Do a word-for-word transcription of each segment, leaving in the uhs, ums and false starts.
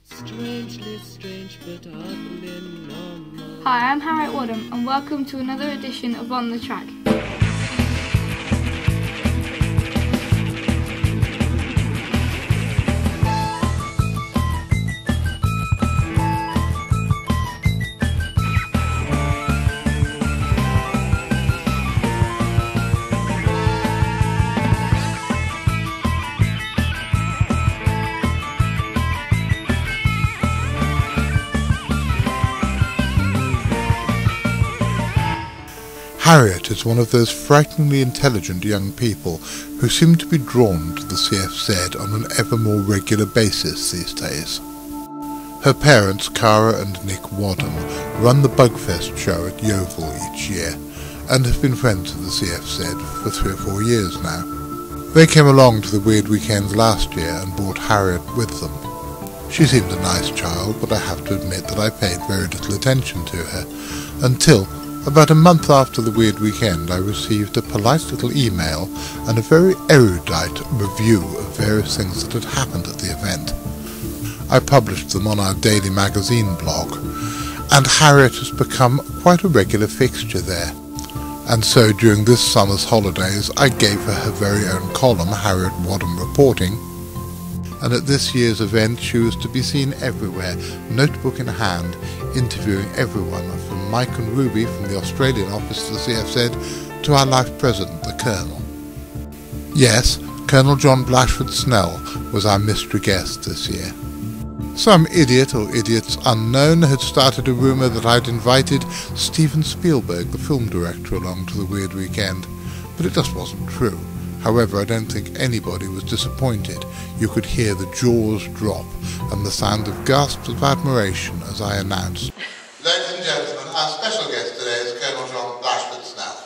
Strangely strange but oddly normal. Hi, I'm Harriet Wadham and welcome to another edition of On the Track. Harriet is one of those frighteningly intelligent young people who seem to be drawn to the C F Z on an ever more regular basis these days. Her parents, Cara and Nick Wadham, run the Bugfest show at Yeovil each year and have been friends of the C F Z for three or four years now. They came along to the Weird Weekend last year and brought Harriet with them. She seemed a nice child, but I have to admit that I paid very little attention to her until about a month after the Weird Weekend I received a polite little email and a very erudite review of various things that had happened at the event. I published them on our daily magazine blog, and Harriet has become quite a regular fixture there. And so during this summer's holidays I gave her her very own column, Harriet Wadham Reporting, and at this year's event she was to be seen everywhere, notebook in hand, interviewing everyone from Mike and Ruby from the Australian office of the C F Z to our life president, the Colonel. Yes, Colonel John Blashford-Snell was our mystery guest this year. Some idiot or idiots unknown had started a rumour that I'd invited Steven Spielberg, the film director, along to the Weird Weekend, but it just wasn't true. However, I don't think anybody was disappointed. You could hear the jaws drop and the sound of gasps of admiration as I announced, "Ladies and gentlemen, our special guest today is Colonel John Blashford-Snell."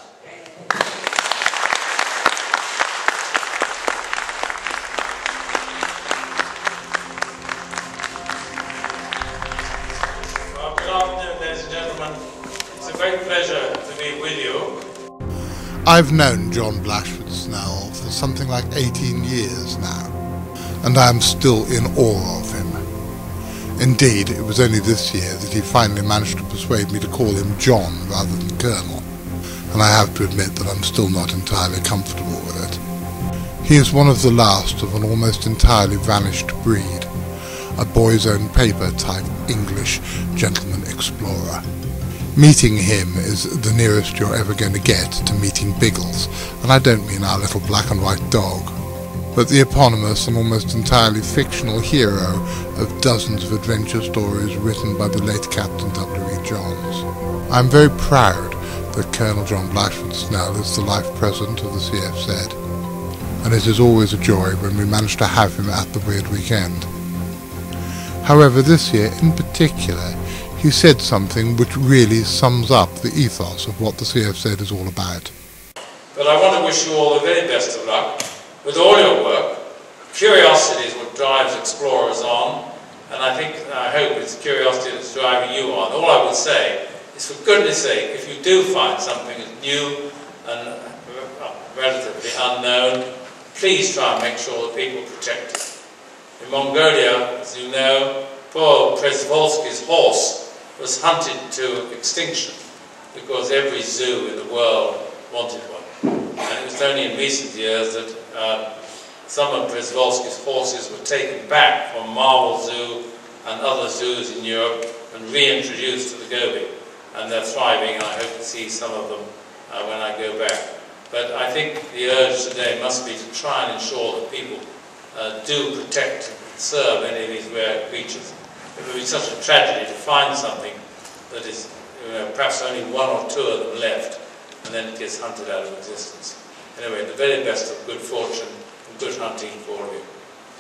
Well, good afternoon, ladies and gentlemen. It's a great pleasure to be with you. I've known John Blashford-Snell for something like eighteen years now, and I am still in awe of him. Indeed, it was only this year that he finally managed to persuade me to call him John rather than Colonel, and I have to admit that I'm still not entirely comfortable with it. He is one of the last of an almost entirely vanished breed, a boy's own paper type English gentleman explorer. Meeting him is the nearest you're ever going to get to meeting Biggles, and I don't mean our little black and white dog, but the eponymous and almost entirely fictional hero of dozens of adventure stories written by the late Captain W E Johns. I'm very proud that Colonel John Blashford-Snell is the life president of the C F Z, and it is always a joy when we manage to have him at the Weird Weekend. However, this year in particular, he said something which really sums up the ethos of what the C F Z is all about. But I want to wish you all the very best of luck with all your work. Curiosity is what drives explorers on, and I think, I hope it's curiosity that's driving you on. All I would say is, for goodness sake, if you do find something that's new and relatively unknown, please try and make sure that people protect it. In Mongolia, as you know, poor Przewalski's horse was hunted to extinction because every zoo in the world wanted one. And it was only in recent years that uh, some of Przewalski's horses were taken back from Marvel Zoo and other zoos in Europe and reintroduced to the Gobi. And they're thriving, and I hope to see some of them uh, when I go back. But I think the urge today must be to try and ensure that people uh, do protect and conserve any of these rare creatures. It would be such a tragedy to find something that is, you know, perhaps only one or two of them left, and then it gets hunted out of existence. Anyway, the very best of good fortune and good hunting for all of you.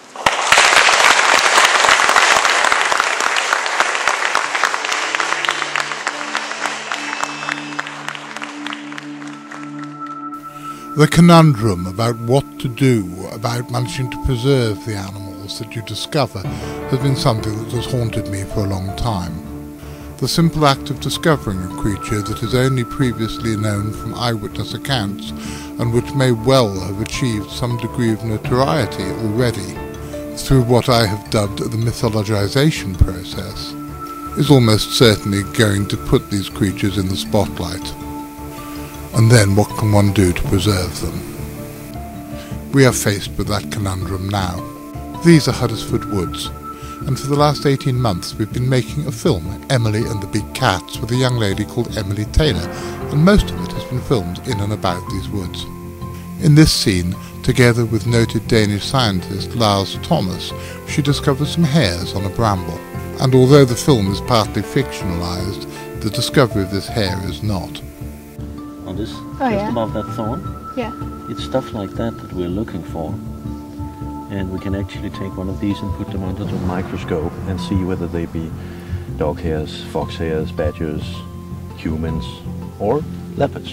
The conundrum about what to do about managing to preserve the animals that you discover has been something that has haunted me for a long time. The simple act of discovering a creature that is only previously known from eyewitness accounts and which may well have achieved some degree of notoriety already through what I have dubbed the mythologization process, is almost certainly going to put these creatures in the spotlight. And then what can one do to preserve them? We are faced with that conundrum now. These are Huddisford woods, and for the last eighteen months we've been making a film, Emily and the Big Cats, with a young lady called Emily Taylor, and most of it has been filmed in and about these woods. In this scene, together with noted Danish scientist Lars Thomas, she discovers some hairs on a bramble, and although the film is partly fictionalized, the discovery of this hair is not. On this, Oh, just yeah. above that thorn, Yeah. it's stuff like that that we're looking for. And we can actually take one of these and put them under the microscope and see whether they be dog hairs, fox hairs, badgers, humans, or leopards.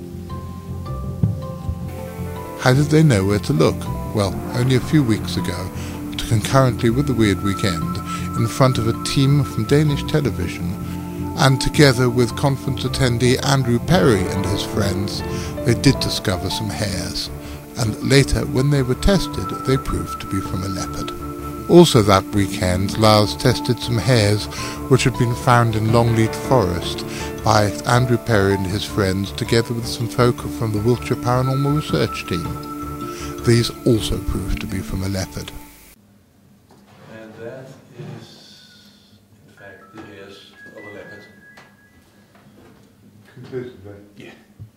How did they know where to look? Well, only a few weeks ago, concurrently with the Weird Weekend, in front of a team from Danish television, and together with conference attendee Andrew Perry and his friends, they did discover some hairs, and later, when they were tested, they proved to be from a leopard. Also that weekend, Lars tested some hairs which had been found in Longleat Forest by Andrew Perry and his friends, together with some folk from the Wiltshire Paranormal Research Team. These also proved to be from a leopard. And that is, in fact, the hairs of a leopard. Conclusively? Yeah.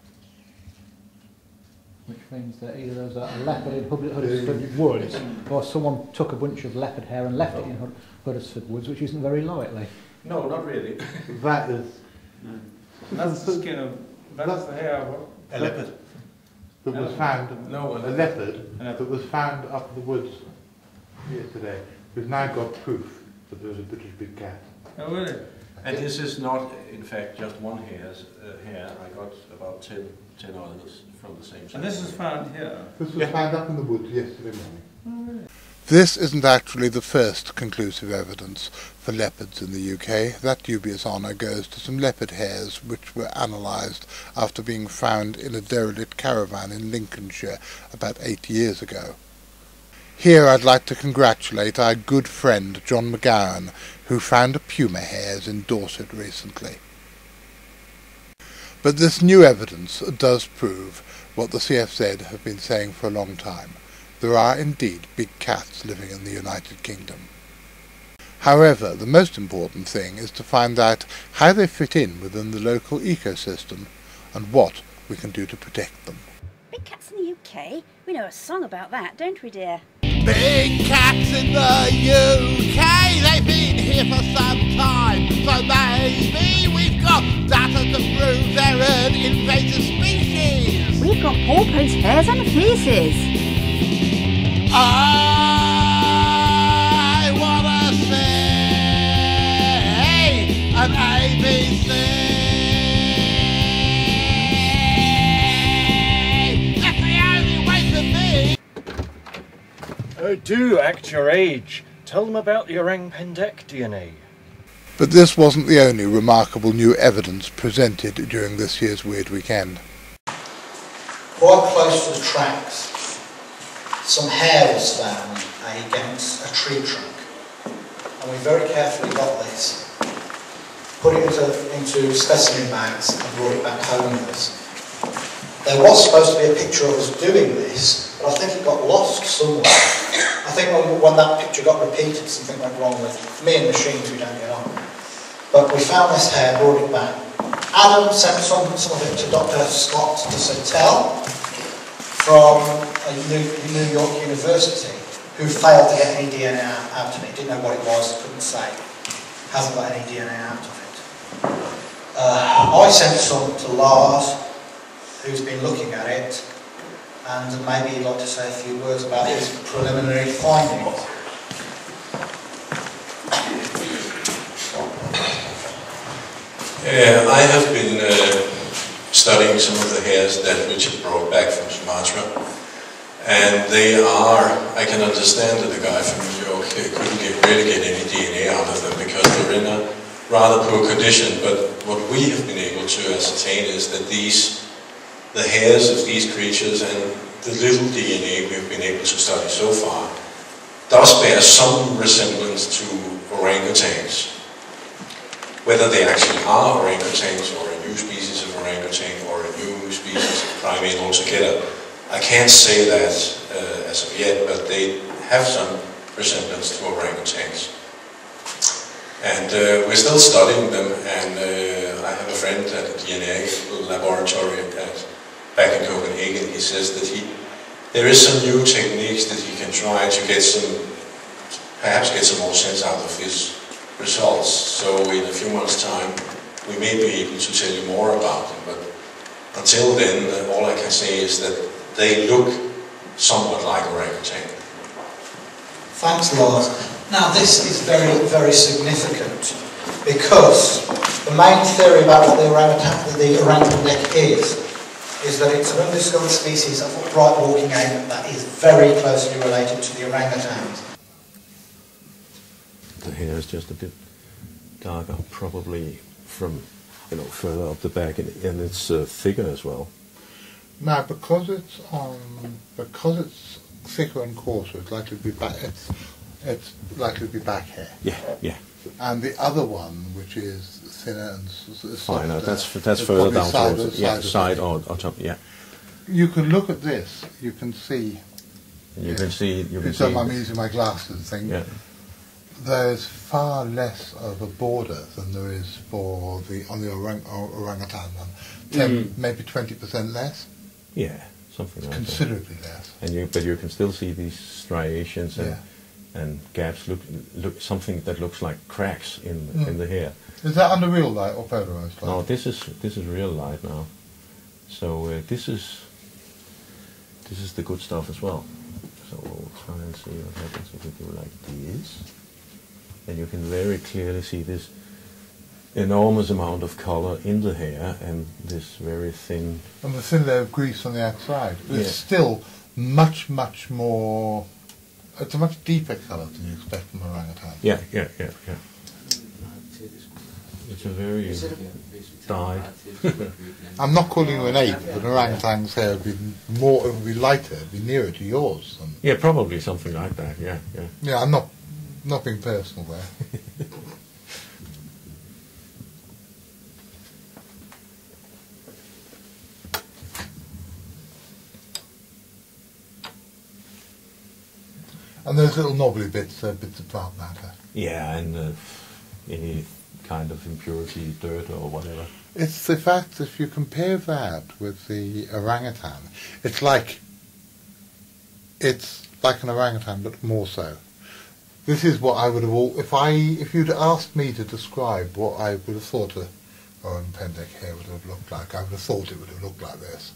Which means that either there was a leopard in Hud- Huddisford Woods, or someone took a bunch of leopard hair and left it in Hud- Huddisford Woods, which isn't very likely. No, not really. That is... That's the skin of, that's the hair of A leopard. That was found, No, a a leopard a leopard. that was found up in the woods yesterday. We've now got proof that there was a British big cat. Oh, really? And this is not, in fact, just one hair's, uh, hair. I got about ten, ten others from the same side. And this is found here? This was found up in the woods yesterday morning. This isn't actually the first conclusive evidence for leopards in the U K. That dubious honour goes to some leopard hairs which were analysed after being found in a derelict caravan in Lincolnshire about eight years ago. Here I'd like to congratulate our good friend John McGowan, who found a puma hairs in Dorset recently. But this new evidence does prove what the C F Z have been saying for a long time. There are indeed big cats living in the United Kingdom. However, the most important thing is to find out how they fit in within the local ecosystem and what we can do to protect them. Big cats in the U K? We know a song about that, don't we, dear? Big cats in the U K, they've been here for some time, so maybe we've got data to prove they're an invasive species. We've got paw prints, hairs and feces. I wanna say an A B C. That's the only way to be. Oh, do act your age. Tell them about the orang-pendek D N A. But this wasn't the only remarkable new evidence presented during this year's Weird Weekend. Quite close to the tracks, some hair was found against a tree trunk, and we very carefully got this, put it into, into specimen bags and brought it back home with us. There was supposed to be a picture of us doing this, but I think it got lost somewhere. I think when, when that picture got repeated, something went wrong with me and machines, we don't get on. But we found this hair, brought it back. Adam sent some, some of it to Doctor Scott de Sautel from a New, New York University, who failed to get any D N A out of it. Didn't know what it was, couldn't say. Hasn't got any D N A out of it. Uh, I sent some to Lars, who's been looking at it, and maybe he'd like to say a few words about his preliminary findings. Yeah, I have been uh, studying some of the hairs that Richard brought back from Sumatra, and they are, I can understand that the guy from New York couldn't get, really get any D N A out of them because they're in a rather poor condition, but what we have been able to ascertain is that these, the hairs of these creatures and the little D N A we've been able to study so far does bear some resemblance to orangutans. Whether they actually are orangutans or a new species of orangutan or a new species of primate altogether, I can't say that uh, as of yet, but they have some resemblance to orangutans. And uh, we're still studying them, and uh, I have a friend at the D N A laboratory at, back in Copenhagen. He says that he there is some new techniques that he can try to get some, perhaps get some more sense out of his results. So in a few months' time, we may be able to tell you more about them. But until then, uh, all I can say is that they look somewhat like orangutan. Thanks, Lars. Now this is very, very significant because the main theory about what the orangutan, the orang-pendek is, is that it's an undiscovered species of upright walking ape that is very closely related to the orangutans. The hair is just a bit darker, probably from, you know, further up the back, and, and it's uh, thicker as well. Now, because it's on, because it's thicker and coarser, it's likely to be back. It's, it's likely to be back hair. Yeah, yeah. And the other one, which is thinner and softer, finer, that's that's further down side towards of, yeah, side, side or, or top. Yeah. You can look at this. You can see. And you yeah, can see. You can so see. I'm using my glasses thing. Yeah. There's far less of a border than there is for the on the orang, or, orangutan one. Ten, mm. maybe twenty percent less. Yeah, something like considerably that. less. And you, but you can still see these striations and. Yeah. And gaps look look something that looks like cracks in mm. in the hair. Is that under real light or polarized light? No, this is this is real light now. So uh, this is this is the good stuff as well. So we'll try and see what happens if we do like this, and you can very clearly see this enormous amount of color in the hair and this very thin. And the thin layer of grease on the outside. But yeah. It's still much much more. It's a much deeper colour than you expect from orangutan. Yeah, yeah, yeah, yeah. It's a very dyed. I'm not calling you an ape, but orangutan's hair would be more, it would be lighter, it would be nearer to yours. Than yeah, probably something like that. Yeah, yeah. Yeah, I'm not, not being personal there. And those little knobbly bits, uh, bits of plant matter. Yeah, and uh, any kind of impurity, dirt or whatever. It's the fact that if you compare that with the orangutan, it's like it's like an orangutan, but more so. This is what I would have all. If I, if you'd asked me to describe what I would have thought a orang-pendek hair would have looked like, I would have thought it would have looked like this.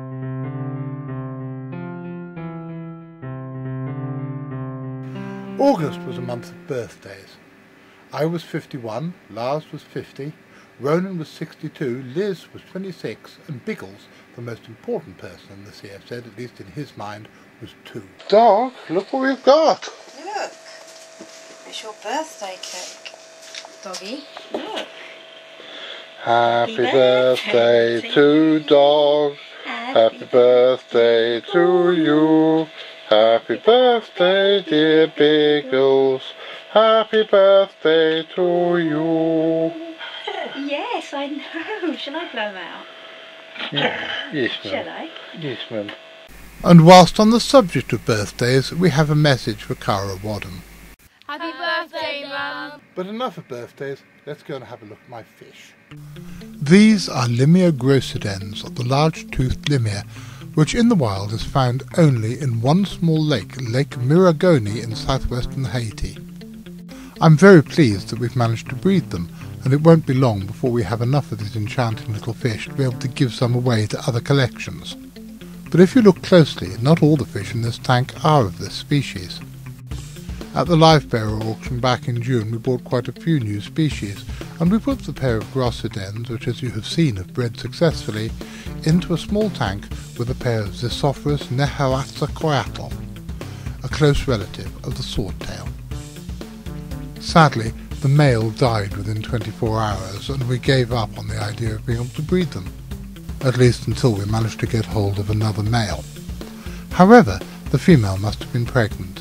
August was a month of birthdays. I was fifty-one, Lars was fifty, Ronan was sixty-two, Liz was twenty-six, and Biggles, the most important person in the C F Z, at least in his mind, was two. Dog, look what we've got! Look, it's your birthday cake. Doggy, look. Happy, Happy birthday, birthday to Dog, Happy, Happy birthday to you. Happy birthday, dear Biggles. Happy birthday to you. Yes, I know. Shall I blow them out? Yeah. Yes, ma'am. Shall I? Yes, ma'am. And whilst on the subject of birthdays, we have a message for Cara Wadham. Happy birthday, Mum. But enough of birthdays, let's go and have a look at my fish. These are Limia grossidens, or the large-toothed limia, which in the wild is found only in one small lake, Lake Miragoni in southwestern Haiti. I'm very pleased that we've managed to breed them, and it won't be long before we have enough of these enchanting little fish to be able to give some away to other collections. But if you look closely, not all the fish in this tank are of this species. At the Livebearer auction back in June we bought quite a few new species, and we put the pair of grossidens, which as you have seen have bred successfully, into a small tank with a pair of Zisophrus nehoatzacoatl, a close relative of the swordtail. Sadly, the male died within twenty-four hours, and we gave up on the idea of being able to breed them, at least until we managed to get hold of another male. However, the female must have been pregnant,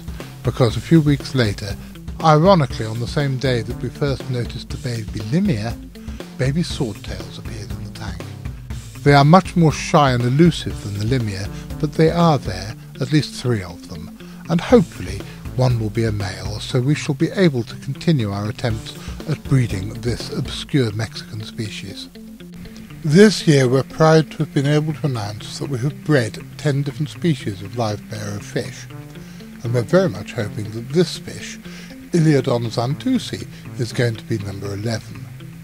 because a few weeks later, ironically on the same day that we first noticed the baby lemur, baby swordtails appeared in the tank. They are much more shy and elusive than the lemur, but they are there, at least three of them, and hopefully one will be a male, so we shall be able to continue our attempts at breeding this obscure Mexican species. This year we're proud to have been able to announce that we have bred ten different species of Livebearer fish, and we're very much hoping that this fish, Ilyodon xanthusi, is going to be number eleven.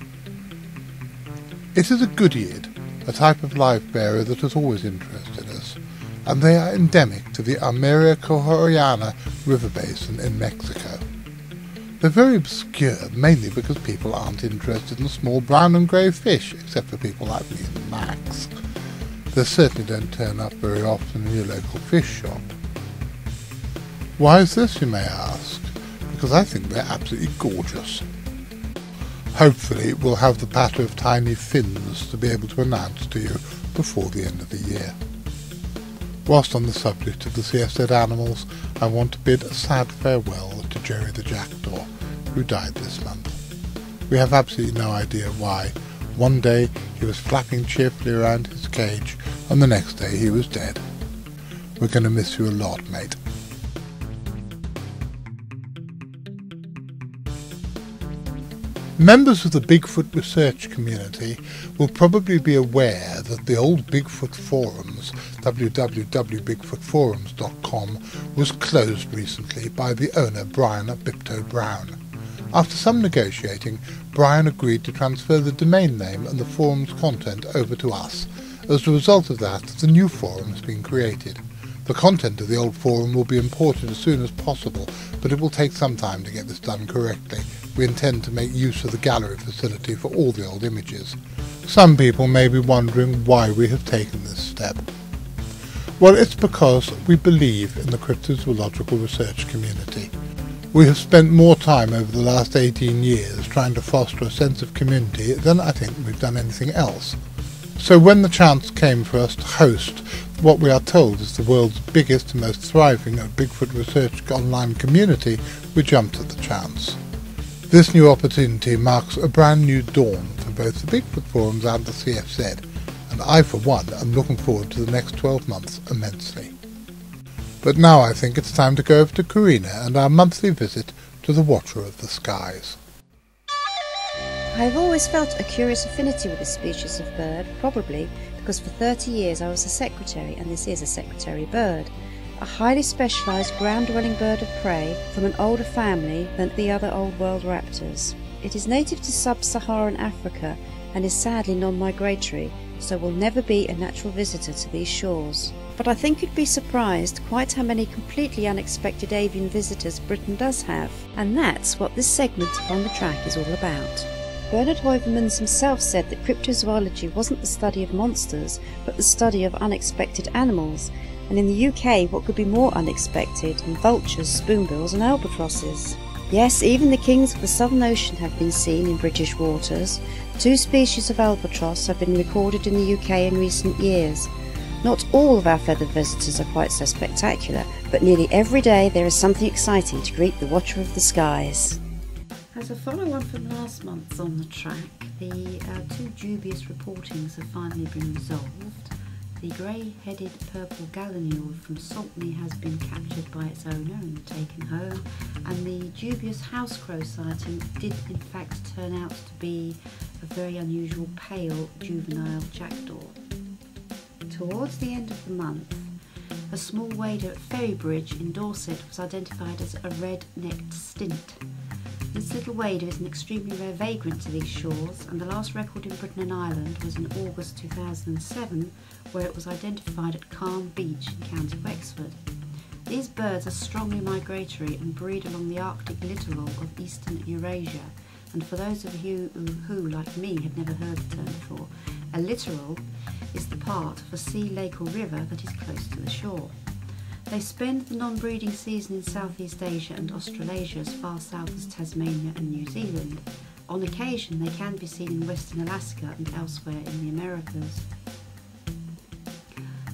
It is a goodyead, a type of Livebearer that has always interested us, and they are endemic to the Corinna river basin in Mexico. They're very obscure, mainly because people aren't interested in small brown and grey fish, except for people like me and Max. They certainly don't turn up very often in your local fish shop. Why is this, you may ask? Because I think they're absolutely gorgeous. Hopefully we'll have the patter of tiny fins to be able to announce to you before the end of the year. Whilst on the subject of the C F Z animals, I want to bid a sad farewell to Jerry the jackdaw, who died this month. We have absolutely no idea why. One day he was flapping cheerfully around his cage, and the next day he was dead. We're going to miss you a lot, mate. Members of the Bigfoot research community will probably be aware that the old Bigfoot forums, w w w dot bigfoot forums dot com, was closed recently by the owner Brian at Bipto Brown. After some negotiating, Brian agreed to transfer the domain name and the forum's content over to us. As a result of that, the new forum has been created. The content of the old forum will be imported as soon as possible, but it will take some time to get this done correctly. We intend to make use of the gallery facility for all the old images. Some people may be wondering why we have taken this step. Well, it's because we believe in the cryptozoological research community. We have spent more time over the last eighteen years trying to foster a sense of community than I think we've done anything else. So when the chance came for us to host what we are told is the world's biggest and most thriving Bigfoot research online community, we jumped at the chance. This new opportunity marks a brand new dawn for both the Bigfoot forums and the C F Z, and I for one am looking forward to the next twelve months immensely. But now I think it's time to go over to Corinna and our monthly visit to the Watcher of the Skies. I have always felt a curious affinity with this species of bird, probably because for thirty years I was a secretary, and this is a secretary bird. A highly specialised ground-dwelling bird of prey from an older family than the other Old World raptors. It is native to sub-Saharan Africa and is sadly non-migratory, so will never be a natural visitor to these shores. But I think you'd be surprised quite how many completely unexpected avian visitors Britain does have, and that's what this segment of On the Track is all about. Bernard Heuvelmans himself said that cryptozoology wasn't the study of monsters, but the study of unexpected animals, and in the U K what could be more unexpected than vultures, spoonbills and albatrosses? Yes, even the kings of the Southern Ocean have been seen in British waters. Two species of albatross have been recorded in the U K in recent years. Not all of our feathered visitors are quite so spectacular, but nearly every day there is something exciting to greet the Watcher of the Skies. As a follow-on from last month's On the Track, the uh, two dubious reportings have finally been resolved. The grey-headed purple gallinule from Saltney has been captured by its owner and taken home, and the dubious house crow sighting did in fact turn out to be a very unusual pale juvenile jackdaw. Towards the end of the month, a small wader at Ferrybridge in Dorset was identified as a red-necked stint. This little wader is an extremely rare vagrant to these shores, and the last record in Britain and Ireland was in August two thousand seven, where it was identified at Calm Beach in County Wexford. These birds are strongly migratory and breed along the Arctic littoral of eastern Eurasia, and for those of you who, who, like me, have never heard the term before, a littoral is the part of a sea, lake or river that is close to the shore. They spend the non-breeding season in Southeast Asia and Australasia as far south as Tasmania and New Zealand. On occasion they can be seen in western Alaska and elsewhere in the Americas.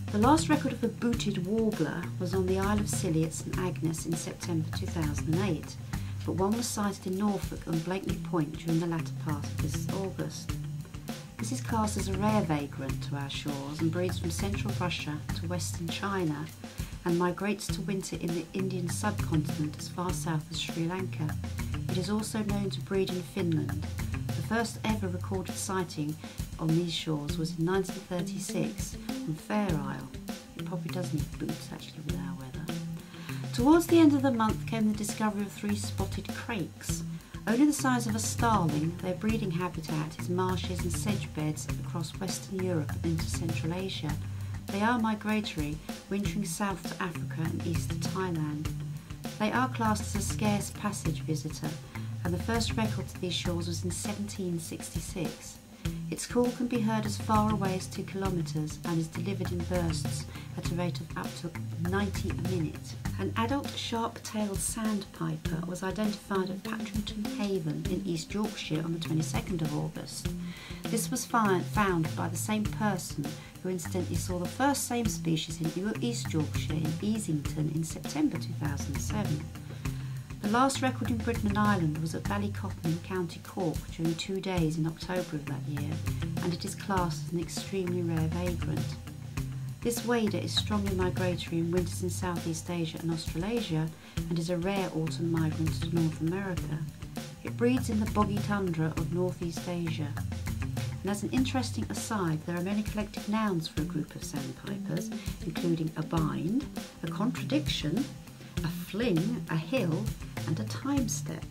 The last record of a booted warbler was on the Isle of Scilly at St Agnes in September two thousand eight, but one was sighted in Norfolk on Blakeney Point during the latter part of this August. This is classed as a rare vagrant to our shores and breeds from central Russia to western China and migrates to winter in the Indian subcontinent as far south as Sri Lanka. It is also known to breed in Finland. The first ever recorded sighting on these shores was in nineteen thirty-six on Fair Isle. It probably does need boots actually with our weather. Towards the end of the month came the discovery of three spotted crakes. Only the size of a starling, their breeding habitat is marshes and sedge beds across Western Europe and into Central Asia. They are migratory, wintering south to Africa and east to Thailand. They are classed as a scarce passage visitor, and the first record to these shores was in seventeen sixty-six. Its call can be heard as far away as two kilometres and is delivered in bursts at a rate of up to ninety a minute. An adult sharp-tailed sandpiper was identified at Patrington Haven in East Yorkshire on the twenty-second of August. This was found by the same person who incidentally saw the first same species in East Yorkshire in Easington in September two thousand seven. The last record in Britain and Ireland was at Ballycotton in County Cork during two days in October of that year, and it is classed as an extremely rare vagrant. This wader is strongly migratory and winters in Southeast Asia and Australasia and is a rare autumn migrant to North America. It breeds in the boggy tundra of Northeast Asia. And as an interesting aside, there are many collective nouns for a group of sandpipers, including a bind, a contradiction, a fling, a hill, and a time step.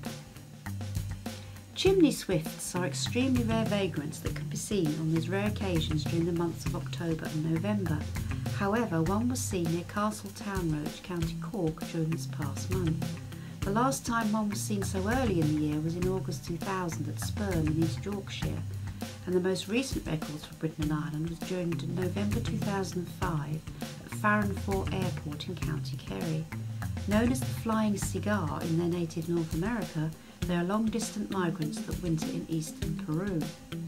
Chimney swifts are extremely rare vagrants that can be seen on these rare occasions during the months of October and November. However, one was seen near Castle Townroach, County Cork, during this past month. The last time one was seen so early in the year was in August two thousand at Spurn in East Yorkshire, and the most recent records for Britain and Ireland was during November two thousand five at Farranfore Airport in County Kerry. Known as the flying cigar in their native North America, they are long-distant migrants that winter in eastern Peru.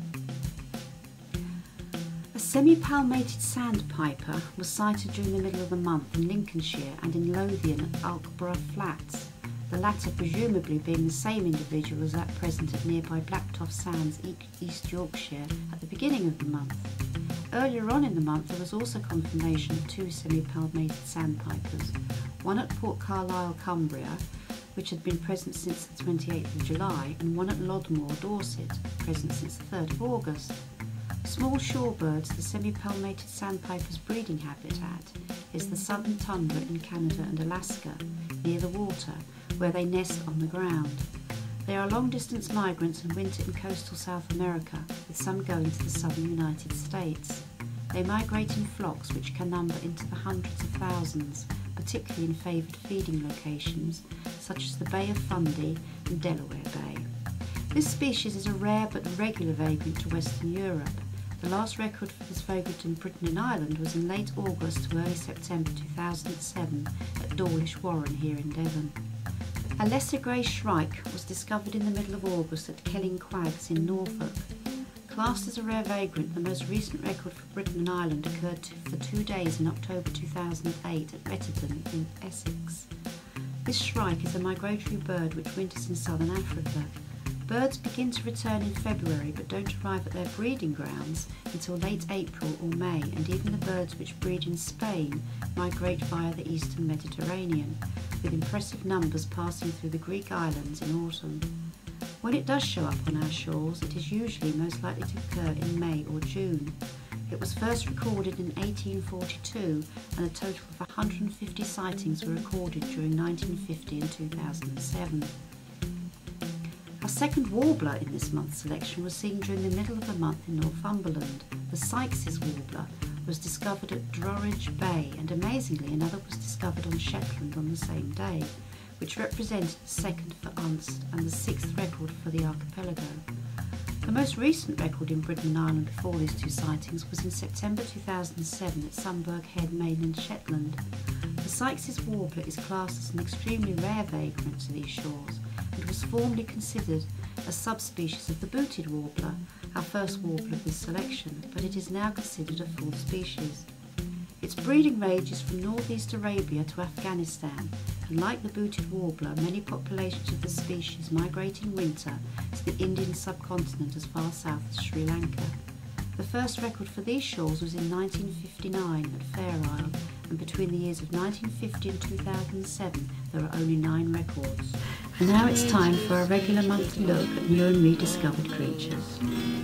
A semi-palmated sandpiper was sighted during the middle of the month in Lincolnshire and in Lothian at Alkborough Flats, the latter presumably being the same individual as that present at nearby Blacktoft Sands, East Yorkshire, at the beginning of the month. Earlier on in the month there was also confirmation of two semi-palmated sandpipers, one at Port Carlisle, Cumbria, which had been present since the twenty-eighth of July, and one at Lodmore, Dorset, present since the third of August. Small shorebirds, the semi-palmated sandpiper's breeding habitat is the southern tundra in Canada and Alaska, near the water, where they nest on the ground. They are long-distance migrants and winter in coastal South America, with some going to the southern United States. They migrate in flocks which can number into the hundreds of thousands, particularly in favoured feeding locations, such as the Bay of Fundy and Delaware Bay. This species is a rare but regular vagrant to Western Europe. The last record for this vagrant in Britain and Ireland was in late August to early September two thousand seven at Dawlish Warren here in Devon. A lesser grey shrike was discovered in the middle of August at Kelling Quags in Norfolk. Classed as a rare vagrant, the most recent record for Britain and Ireland occurred for two days in October two thousand eight at Betterton in Essex. This shrike is a migratory bird which winters in southern Africa. Birds begin to return in February but don't arrive at their breeding grounds until late April or May, and even the birds which breed in Spain migrate via the eastern Mediterranean, with impressive numbers passing through the Greek islands in autumn. When it does show up on our shores, it is usually most likely to occur in May or June. It was first recorded in eighteen forty-two, and a total of one hundred fifty sightings were recorded during nineteen fifty and two thousand seven. Our second warbler in this month's selection was seen during the middle of the month in Northumberland. The Sykes's warbler was discovered at Droridge Bay, and amazingly another was discovered on Shetland on the same day, which represented the second for Unst and the sixth record for the archipelago. The most recent record in Britain and Ireland before these two sightings was in September two thousand seven at Sunburg Head, mainland Shetland. The Sykes's warbler is classed as an extremely rare vagrant to these shores, and was formerly considered a subspecies of the booted warbler, our first warbler of this selection, but it is now considered a full species. Its breeding ranges from northeast Arabia to Afghanistan, and like the booted warbler, many populations of the species migrate in winter to the Indian subcontinent as far south as Sri Lanka. The first record for these shores was in nineteen fifty-nine at Fair Isle, and between the years of nineteen fifty and two thousand seven there are only nine records. And now it's time for a regular monthly look at new and rediscovered creatures.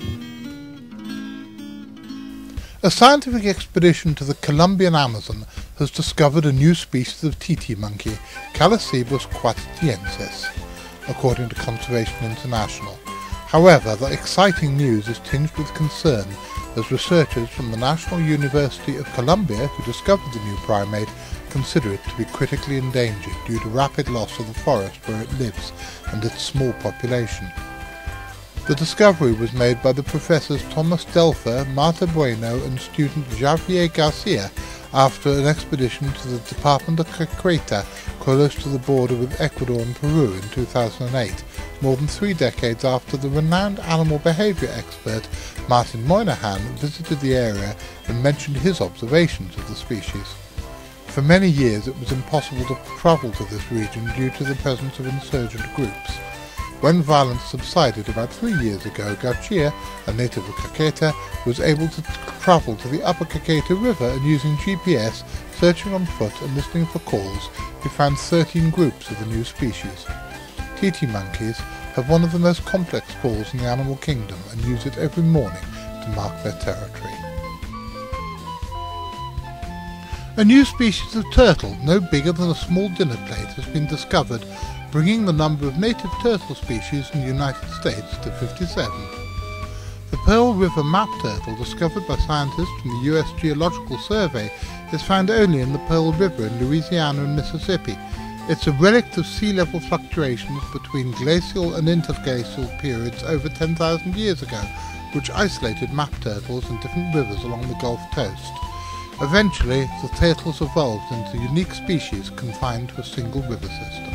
A scientific expedition to the Colombian Amazon has discovered a new species of titi monkey, Callicebus quattiensis, according to Conservation International. However, the exciting news is tinged with concern, as researchers from the National University of Colombia, who discovered the new primate, consider it to be critically endangered due to rapid loss of the forest where it lives and its small population. The discovery was made by the professors Thomas Delfer, Marta Bueno and student Javier Garcia after an expedition to the department of Caqueta, close to the border with Ecuador and Peru in two thousand eight, more than three decades after the renowned animal behaviour expert Martin Moynihan visited the area and mentioned his observations of the species. For many years it was impossible to travel to this region due to the presence of insurgent groups. When violence subsided about three years ago, Garcia, a native of Caqueta, was able to travel to the upper Caqueta River and using G P S, searching on foot and listening for calls, he found thirteen groups of the new species. Titi monkeys have one of the most complex calls in the animal kingdom and use it every morning to mark their territory. A new species of turtle, no bigger than a small dinner plate, has been discovered, bringing the number of native turtle species in the United States to fifty-seven. The Pearl River map turtle, discovered by scientists from the U S Geological Survey, is found only in the Pearl River in Louisiana and Mississippi. It's a relic of sea level fluctuations between glacial and interglacial periods over ten thousand years ago, which isolated map turtles in different rivers along the Gulf coast. Eventually, the turtles evolved into unique species confined to a single river system.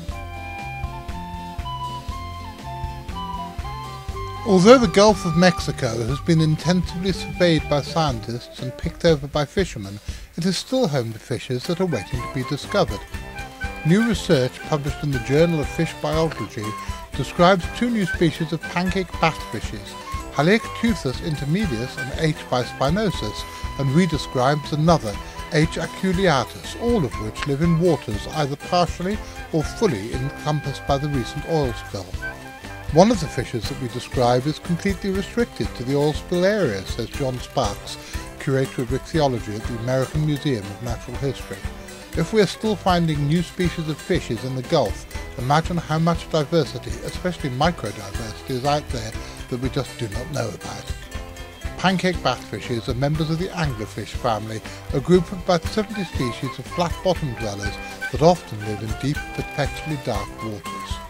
Although the Gulf of Mexico has been intensively surveyed by scientists and picked over by fishermen, it is still home to fishes that are waiting to be discovered. New research published in the Journal of Fish Biology describes two new species of pancake batfishes, Haliactuthus intermedius and H. bispinosus, and redescribes another, H. aculeatus, all of which live in waters either partially or fully encompassed by the recent oil spill. One of the fishes that we describe is completely restricted to the oil spill area, says John Sparks, curator of ichthyology at the American Museum of Natural History. If we are still finding new species of fishes in the Gulf, imagine how much diversity, especially microdiversity, is out there that we just do not know about. Pancake batfishes are members of the anglerfish family, a group of about seventy species of flat-bottom dwellers that often live in deep, perpetually dark waters.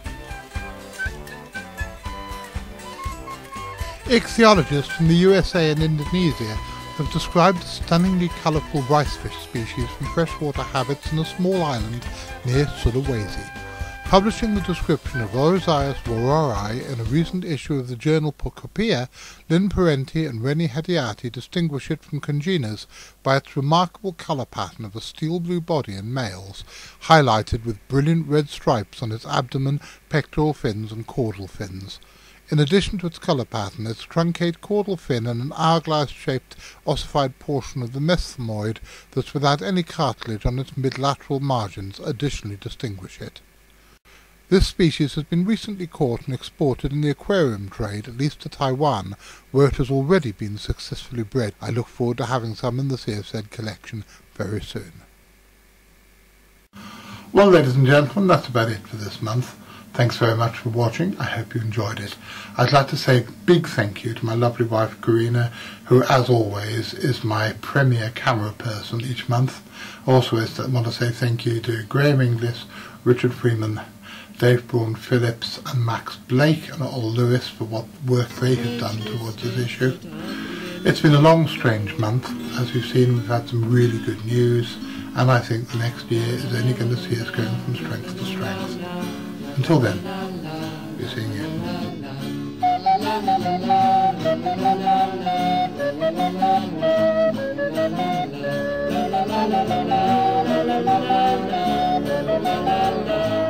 Ichthyologists from the U S A and Indonesia have described a stunningly colourful ricefish species from freshwater habits in a small island near Sulawesi. Publishing the description of Oryzaius warori in a recent issue of the journal Pocopia, Lynn Parenti and Rennie Hadiati distinguish it from congeners by its remarkable colour pattern of a steel blue body in males, highlighted with brilliant red stripes on its abdomen, pectoral fins and caudal fins. In addition to its colour pattern, its truncate caudal fin and an hourglass-shaped ossified portion of the mesthemoid that's without any cartilage on its mid-lateral margins additionally distinguish it. This species has been recently caught and exported in the aquarium trade, at least to Taiwan, where it has already been successfully bred. I look forward to having some in the C F Z collection very soon. Well, ladies and gentlemen, that's about it for this month. Thanks very much for watching. I hope you enjoyed it. I'd like to say a big thank you to my lovely wife Corinna, who as always is my premier camera person each month. Also I want to say thank you to Graham Inglis, Richard Freeman, Dave braund-phillips and Max Blake and Otto Lewis for what work they have done towards this issue. It's been a long, strange month. As you've seen, we've had some really good news, and I think the next year is only going to see us going from strength to strength. Until then, we'll be seeing you. la la la la la la la la la la la la.